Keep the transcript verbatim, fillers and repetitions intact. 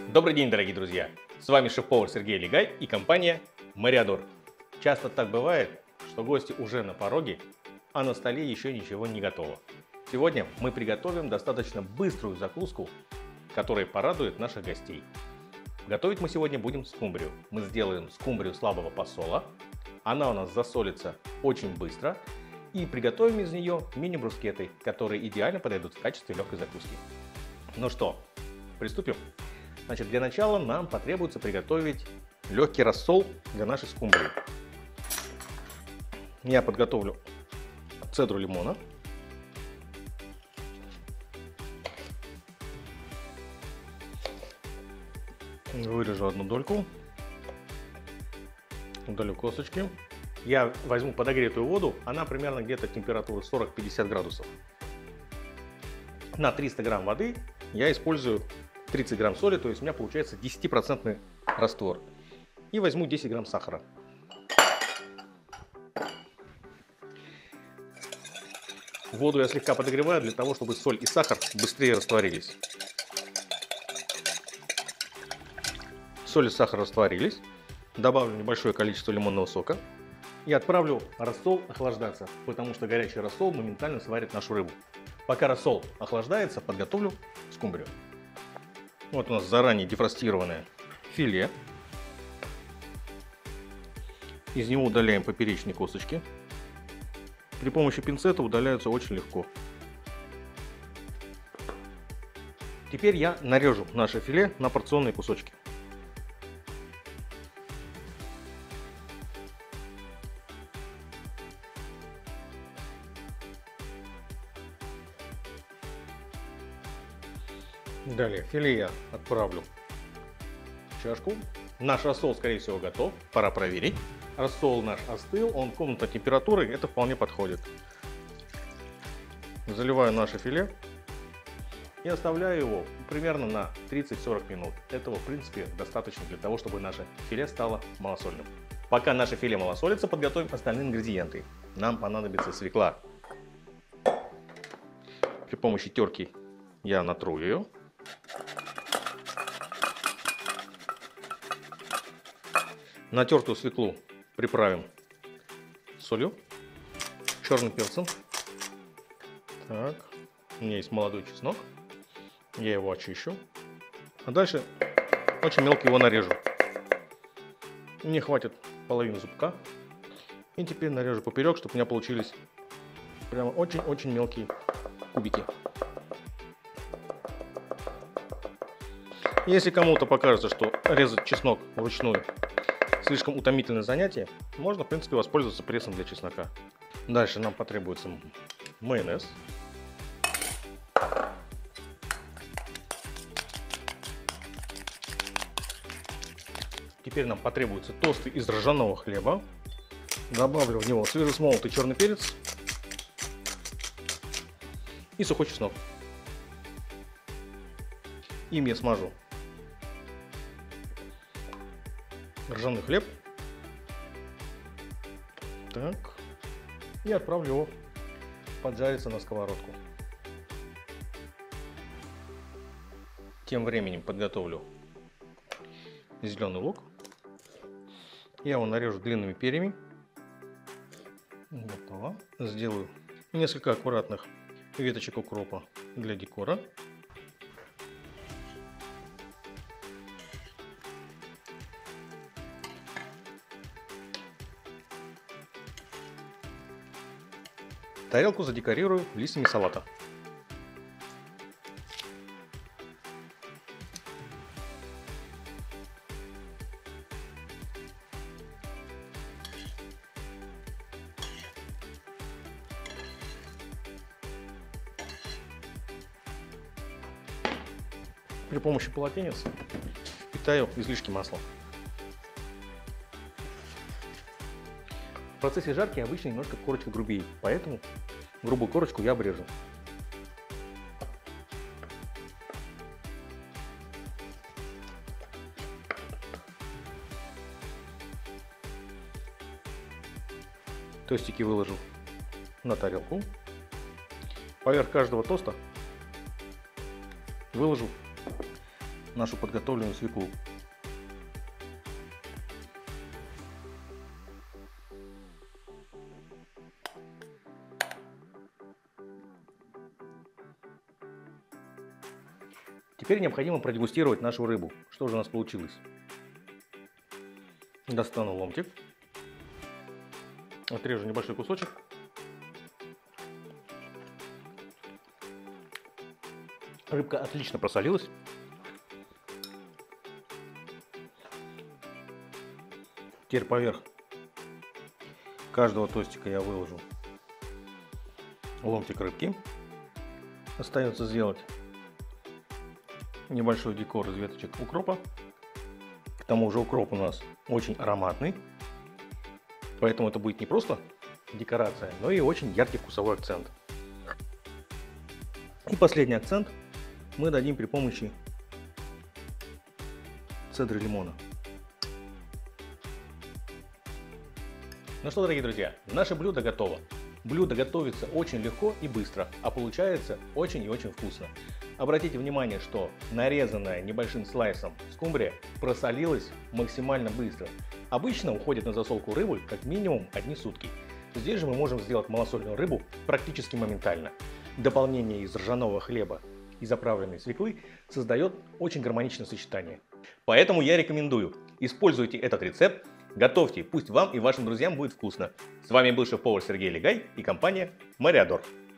Добрый день, дорогие друзья! С вами шеф-повар Сергей Легай и компания Мариадор. Часто так бывает, что гости уже на пороге, а на столе еще ничего не готово. Сегодня мы приготовим достаточно быструю закуску, которая порадует наших гостей. Готовить мы сегодня будем скумбрию. Мы сделаем скумбрию слабого посола. Она у нас засолится очень быстро. И приготовим из нее мини-брускеты, которые идеально подойдут в качестве легкой закуски. Ну что, приступим? Значит, для начала нам потребуется приготовить легкий рассол для нашей скумбрии. Я подготовлю цедру лимона. Вырежу одну дольку. Удалю косточки. Я возьму подогретую воду. Она примерно где-то температура сорок-пятьдесят градусов. На триста грамм воды я использую тридцать грамм соли, то есть у меня получается десятипроцентный раствор. И возьму десять грамм сахара. Воду я слегка подогреваю для того, чтобы соль и сахар быстрее растворились. Соль и сахар растворились. Добавлю небольшое количество лимонного сока. И отправлю рассол охлаждаться, потому что горячий рассол моментально сварит нашу рыбу. Пока рассол охлаждается, подготовлю скумбрию. Вот у нас заранее дефростированное филе. Из него удаляем поперечные косточки. При помощи пинцета удаляются очень легко. Теперь я нарежу наше филе на порционные кусочки. Далее филе я отправлю в чашку. Наш рассол, скорее всего, готов. Пора проверить. Рассол наш остыл, он комнатной температуры, это вполне подходит. Заливаю наше филе и оставляю его примерно на тридцать-сорок минут. Этого, в принципе, достаточно для того, чтобы наше филе стало малосольным. Пока наше филе малосолится, подготовим остальные ингредиенты. Нам понадобится свекла. При помощи терки я натру ее. Натертую свеклу приправим солью, черным перцем. Так, у меня есть молодой чеснок, я его очищу. А дальше очень мелко его нарежу. Мне хватит половины зубка. И теперь нарежу поперек, чтобы у меня получились прямо очень-очень мелкие кубики. Если кому-то покажется, что резать чеснок вручную слишком утомительное занятие, можно, в принципе, воспользоваться прессом для чеснока. Дальше нам потребуется майонез. Теперь нам потребуются тосты из ржаного хлеба. Добавлю в него свежесмолотый черный перец и сухой чеснок. Им я смажу ржаный хлеб. Так. И отправлю его поджариться на сковородку. Тем временем подготовлю зеленый лук. Я его нарежу длинными перьями. Готово. Сделаю несколько аккуратных веточек укропа для декора. Тарелку задекорирую листьями салата. При помощи полотенец впитаю излишки масла. В процессе жарки обычно немножко корочка грубее, поэтому грубую корочку я обрежу. Тостики выложу на тарелку. Поверх каждого тоста выложу нашу подготовленную свеклу. Теперь необходимо продегустировать нашу рыбу. Что же у нас получилось? Достану ломтик, отрежу небольшой кусочек. Рыбка отлично просолилась. Теперь поверх каждого тостика я выложу ломтик рыбки. Остается сделать небольшой декор из веточек укропа. К тому же укроп у нас очень ароматный, поэтому это будет не просто декорация, но и очень яркий вкусовой акцент. И последний акцент мы дадим при помощи цедры лимона. Ну что, дорогие друзья, наше блюдо готово. Блюдо готовится очень легко и быстро, а получается очень и очень вкусно. Обратите внимание, что нарезанная небольшим слайсом скумбрия просолилась максимально быстро. Обычно уходит на засолку рыбы как минимум одни сутки. Здесь же мы можем сделать малосольную рыбу практически моментально. Дополнение из ржаного хлеба и заправленной свеклы создает очень гармоничное сочетание. Поэтому я рекомендую, используйте этот рецепт, готовьте, пусть вам и вашим друзьям будет вкусно. С вами был шеф-повар Сергей Легай и компания Мариадор.